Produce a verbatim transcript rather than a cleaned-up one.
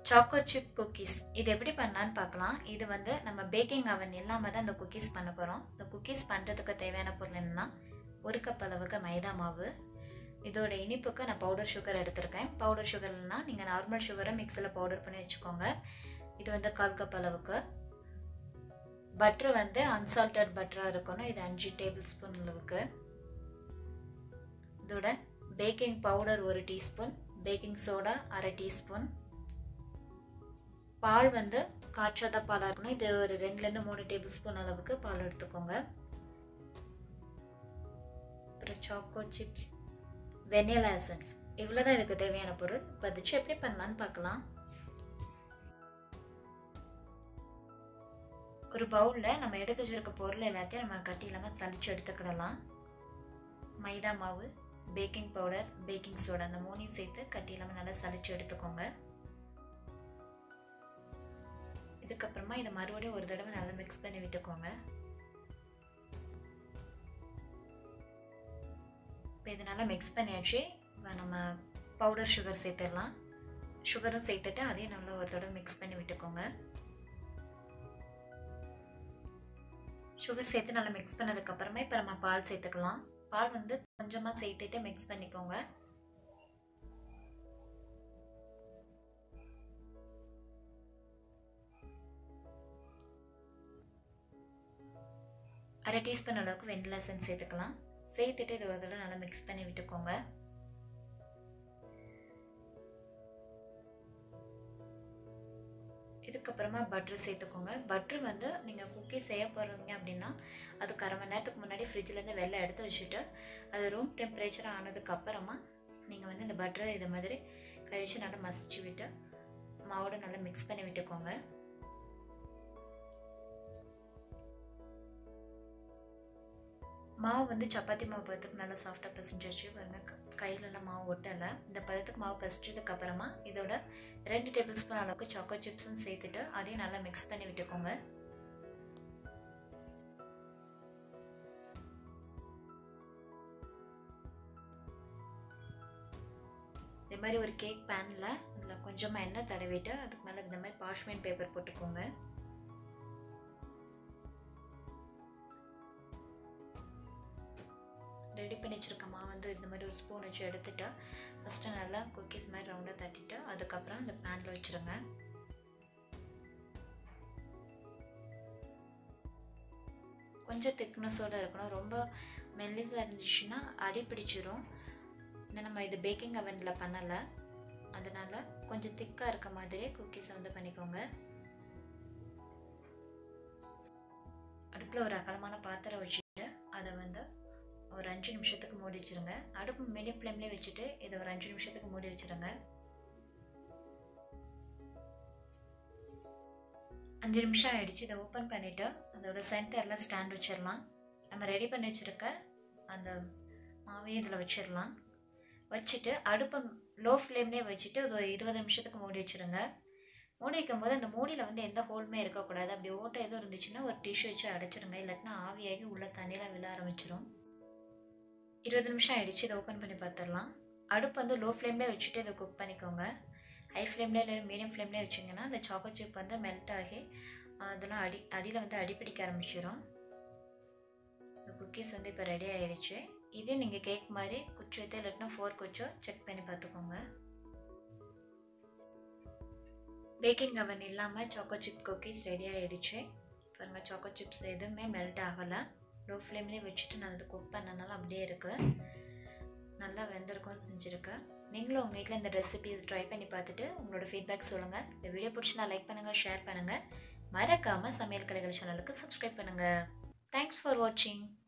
Choco chip cookies இது எப்படி பண்ணலான்னு பார்க்கலாம். இது வந்து நம்ம பேக்கிங் அவன் இல்லாமல் தான் இந்த குக்கீஸ் பண்ண போகிறோம். இந்த குக்கீஸ் பண்ணுறதுக்கு தேவையான பொருள் என்னென்னா, ஒரு கப் அளவுக்கு மைதா மாவு. இதோட இனிப்புக்கு நான் பவுடர் சுகர் எடுத்திருக்கேன். பவுடர் சுகர்னா நீங்கள் நார்மல் சுகரை மிக்ஸில் பவுடர் பண்ணி வச்சுக்கோங்க. இது வந்து கால் கப் அளவுக்கு. பட்ரு வந்து அன்சால்டட் பட்டராக இருக்கணும். இது அஞ்சு டேபிள் ஸ்பூன் அளவுக்கு. இதோட பேக்கிங் பவுடர் ஒரு டீஸ்பூன், பேக்கிங் சோடா அரை டீஸ்பூன், பால் வந்து காய்ச்சாத பாலாக இருக்கணும். இது ஒரு ரெண்டுலேருந்து மூணு டேபிள் ஸ்பூன் அளவுக்கு பால் எடுத்துக்கோங்க. அப்புறம் சாக்கோ சிப்ஸ், வெனிலா எசன்ஸ், இவ்வளோதான் இதுக்கு தேவையான பொருள். இப்போ அது எப்படி பண்ணலான்னு பார்க்கலாம். ஒரு பவுலில் நம்ம எடுத்து வச்சிருக்க பொருள் எல்லாத்தையும் நம்ம கட்டி இல்லாமல் சளிச்சு எடுத்துக்கிடலாம். மைதா மாவு, பேக்கிங் பவுடர், பேக்கிங் சோடா, அந்த மூணையும் சேர்த்து கட்டி இல்லாமல் நல்லா சளிச்சு எடுத்துக்கோங்க. இதுக்கப்புறமா இதை மறுபடியும் ஒரு தடவை நல்லா மிக்ஸ் பண்ணி விட்டுக்கோங்க. இப்போ இது நல்லா மிக்ஸ் பண்ணியாச்சு. இப்போ நம்ம பவுடர் சுகர் சேர்த்துடலாம். சுகரும் சேர்த்துட்டு அதையும் நல்லா ஒரு தடவை மிக்ஸ் பண்ணி விட்டுக்கோங்க. சுகர் சேர்த்து நல்லா மிக்ஸ் பண்ணதுக்கப்புறமா இப்போ நம்ம பால் சேர்த்துக்கலாம். பால் வந்து கொஞ்சமாக சேர்த்துட்டு மிக்ஸ் பண்ணிக்கோங்க. அரை டீஸ்பூன் அளவுக்கு வெனிலா எசன்ஸ் சேர்த்துக்கலாம். சேர்த்துட்டு இது ஒரு தடவை நல்லா மிக்ஸ் பண்ணி விட்டுக்கோங்க. இதுக்கப்புறமா பட்ரு சேர்த்துக்கோங்க. பட்ரு வந்து நீங்கள் குக்கி செய்ய போகிறீங்க அப்படின்னா அதுக்கு அரை மணி நேரத்துக்கு முன்னாடி ஃப்ரிட்ஜிலேருந்து வெளில எடுத்து வச்சுட்டு அது ரூம் டெம்பரேச்சர் ஆனதுக்கப்புறமா நீங்கள் வந்து இந்த பட்ரை இது மாதிரி கை வச்சு நல்லா மசிச்சு விட்டு மாவோட நல்லா மிக்ஸ் பண்ணி விட்டுக்கோங்க. மாவு வந்து சப்பாத்தி மாவு பதத்துக்கு நல்லா சாஃப்டாக பிசைஞ்சு வச்சு பாருங்கள், கையிலலாம் மாவு ஒட்டலை. இந்த பதத்துக்கு மாவு பிசைச்சதுக்கு அப்புறமா இதோட ரெண்டு டேபிள் ஸ்பூன் அளவுக்கு சாக்கோ சிப்ஸும் சேர்த்துட்டு அதையும் நல்லா மிக்ஸ் பண்ணி விட்டுக்கோங்க. இந்த மாதிரி ஒரு கேக் பேனில் இதில் கொஞ்சமாக எண்ணெய் தடவிட்டு அதுக்கு மேலே இந்த மாதிரி பார்ச்மெண்ட் பேப்பர் போட்டுக்கோங்க. ரெடி பண்ணி வச்சுருக்க மாவு வந்து இந்த மாதிரி ஒரு ஸ்பூன் வச்சு எடுத்துட்டு ஃபஸ்ட்டு நல்லா குக்கீஸ் மாதிரி ரவுண்டாக தட்டிட்டு அதுக்கப்புறம் இந்த பேனில் வச்சுருங்க. கொஞ்சம் திக்னஸோடு இருக்கணும். ரொம்ப மெல்லிஸாக இருந்துச்சுன்னா அடி பிடிச்சிரும். இன்னும் நம்ம இது பேக்கிங் அவனில் பண்ணலை, அதனால் கொஞ்சம் திக்காக இருக்க மாதிரியே குக்கீஸை வந்து பண்ணிக்கோங்க. அடுப்பில் ஒரு அகலமான பாத்திரம் வச்சுட்டு அதை வந்து ஒரு அஞ்சு நிமிஷத்துக்கு மூடி வச்சுருங்க. அடுப்பு மீடியம் ஃப்ளேம்லேயே வச்சுட்டு இதை ஒரு அஞ்சு நிமிஷத்துக்கு மூடி வச்சுருங்க. அஞ்சு நிமிஷம் ஆகிடுச்சு. இதை ஓப்பன் பண்ணிவிட்டு அதோட சென்டரில் ஸ்டாண்ட் வச்சிடலாம். நம்ம ரெடி பண்ணி வச்சுருக்க அந்த மாவையும் இதில் வச்சிடலாம். வச்சுட்டு அடுப்பை லோ ஃப்ளேம்லேயே வச்சுட்டு அது ஒரு இருபது நிமிஷத்துக்கு மூடி வச்சுருங்க. மூடி வைக்கும் போது அந்த மூடியில் வந்து எந்த ஹோல்மே இருக்கக்கூடாது. அப்படி ஓட்டை எதுவும் இருந்துச்சுன்னா ஒரு டிஷ்யூ வச்சு அடைச்சிருங்க, இல்லாட்டினா ஆவியாகி உள்ள தண்ணியில் விழ ஆரம்பிச்சிடும். இருபது நிமிஷம் ஆகிடுச்சு. இதை ஓப்பன் பண்ணி பார்த்துடலாம். அடுப்பு வந்து லோ ஃப்ளேம்லேயே வச்சுட்டு இதை குக் பண்ணிக்கோங்க. ஹை ஃப்ளேம்லேயே இல்லை மீடியம் ஃப்ளேம்லேயே வச்சிங்கன்னா அந்த சாக்கோ சிப் வந்து மெல்ட் ஆகி அதெல்லாம் அடி அடியில் வந்து அடிப்பிடிக்க ஆரம்பிச்சிடும். இந்த குக்கீஸ் வந்து இப்போ ரெடி ஆகிடுச்சு. இதே நீங்கள் கேக் மாதிரி குச்சி வைத்தோ இல்லாட்டினா ஃபோர்க் வச்சோ செக் பண்ணி பார்த்துக்கோங்க. பேக்கிங் அவன் இல்லாமல் சாக்கோ சிப் குக்கீஸ் ரெடி ஆகிடுச்சு. பாருங்கள், சாக்கோ சிப்ஸ் எதுவுமே மெல்ட் ஆகலை. லோ ஃப்ளேம்லேயே வச்சுட்டு நான் அதை குக் பண்ணனால அப்படியே இருக்குது. நல்லா வெந்திருக்கும் செஞ்சுருக்கேன். நீங்களும் உங்கள் வீட்டில் இந்த ரெசிபி ட்ரை பண்ணி பார்த்துட்டு உங்களோட ஃபீட்பேக் சொல்லுங்கள். இந்த வீடியோ பிடிச்சினா லைக் பண்ணுங்கள், ஷேர் பண்ணுங்கள். மறக்காமல் சமையல் கலைகள் சேனலுக்கு சப்ஸ்கிரைப் பண்ணுங்கள். தேங்க்ஸ் ஃபார் வாட்சிங்.